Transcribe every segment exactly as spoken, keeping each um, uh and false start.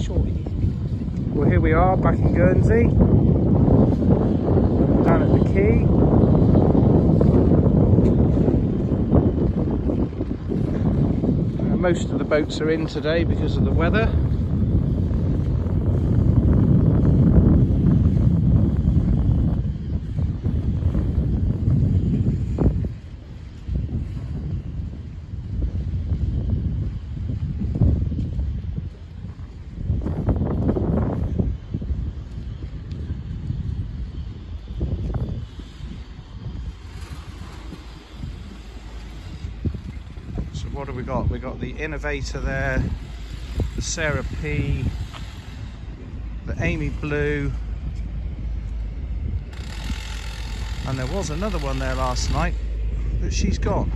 short it is. Well, here we are back in Guernsey, down at the quay. Uh, most of the boats are in today because of the weather. What have we got? We got the Innovator there, the Sarah P, the Amy Blue, and there was another one there last night, but she's gone.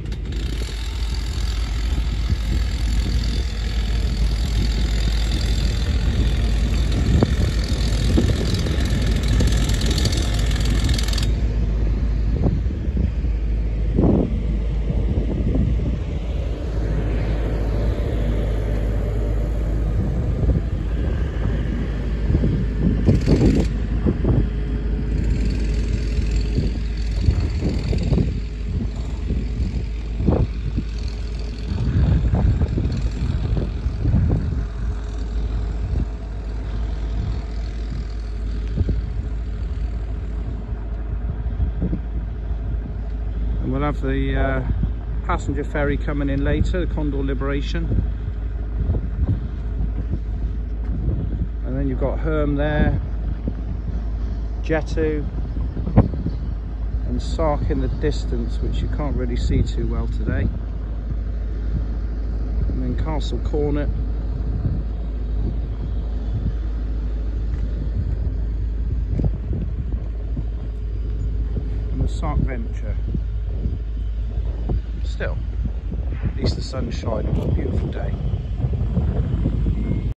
We'll have the uh, passenger ferry coming in later, the Condor Liberation. And then you've got Herm there, Jetu, and Sark in the distance, which you can't really see too well today. And then Castle Cornet. And the Sark Venture. Still, at least the sun's shining. What a beautiful day.